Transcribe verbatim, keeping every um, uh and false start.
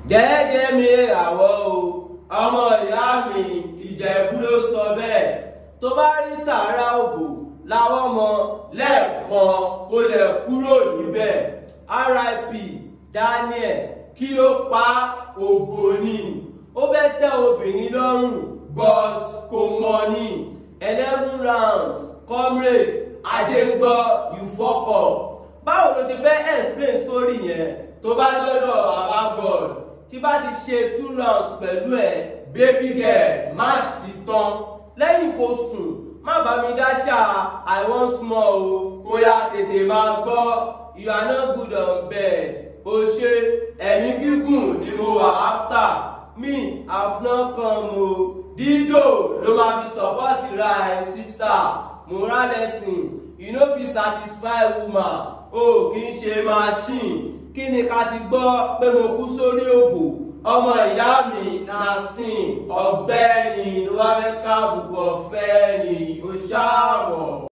Gẹ́gẹ́ mi ìràwọ̀ o, ọmọ ìyá mi Ìjẹ̀bú ló sọ bẹ́ẹ̀. Tó bá rí sàárà òbò láwọn ọmọ lẹ́ẹ̀kan kó lẹ̀ kúrò níbẹ̀. R I P Daniel, kí ló pa òbò ni? Ó fẹ́ tẹ́ obìnrin lọ́rùn but kò mọ̀ ni. Eleven rounds comrade Ajégbọ́ you fuck up. Báwo ló ti fẹ́ explain story yẹn tó bá dọ́dọ̀ bàbá God? Tí bá ti ṣe two rounds pẹ̀lú ẹ̀ baby girl match ti tán. Lẹ́yìn kó sùn má bá mi dáṣà I want more o, kó yá tètè máa gbọ́ you are not good on bed. O ṣe ẹ̀mí gígùn ni mo wà after me have not come o. Dídò ló máa fi support ra ẹ̀ sister. Moral lesson, you no fit satisfy woman o kì í ṣe machine. Kí ni ká ti gbọ́ pé mo kú sórí òbò? Ọmọ ìyá mi Nasin ọ̀gbẹ́ni ló wá fẹ́ ká àbùkù ọ̀fẹ́ ni ó ṣáà mọ̀.